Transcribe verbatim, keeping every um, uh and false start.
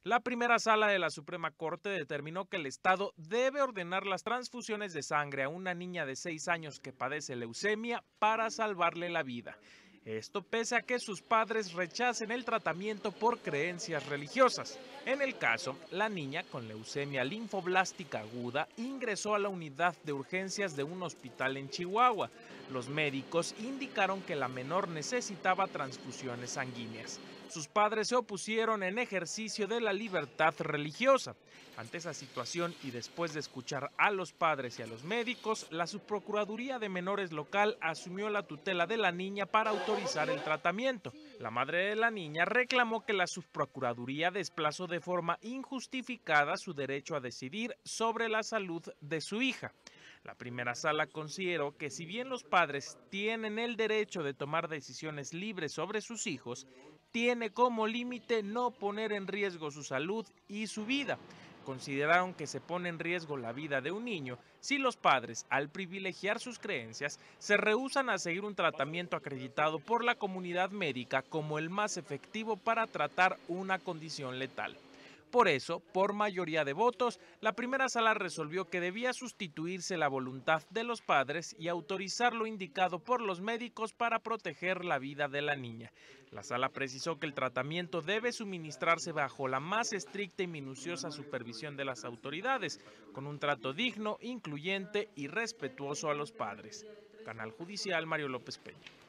La primera sala de la Suprema Corte determinó que el Estado debe ordenar las transfusiones de sangre a una niña de seis años que padece leucemia para salvarle la vida. Esto pese a que sus padres rechacen el tratamiento por creencias religiosas. En el caso, la niña con leucemia linfoblástica aguda ingresó a la unidad de urgencias de un hospital en Chihuahua. Los médicos indicaron que la menor necesitaba transfusiones sanguíneas. Sus padres se opusieron en ejercicio de la libertad religiosa. Ante esa situación y después de escuchar a los padres y a los médicos, la Subprocuraduría de Menores local asumió la tutela de la niña para autorizar el tratamiento. La madre de la niña reclamó que la Subprocuraduría desplazó de forma injustificada su derecho a decidir sobre la salud de su hija. La primera sala consideró que si bien los padres tienen el derecho de tomar decisiones libres sobre sus hijos, tiene como límite no poner en riesgo su salud y su vida. Consideraron que se pone en riesgo la vida de un niño si los padres, al privilegiar sus creencias, se rehúsan a seguir un tratamiento acreditado por la comunidad médica como el más efectivo para tratar una condición letal. Por eso, por mayoría de votos, la primera sala resolvió que debía sustituirse la voluntad de los padres y autorizar lo indicado por los médicos para proteger la vida de la niña. La sala precisó que el tratamiento debe suministrarse bajo la más estricta y minuciosa supervisión de las autoridades, con un trato digno, incluyente y respetuoso a los padres. Canal Judicial Mario López Peña.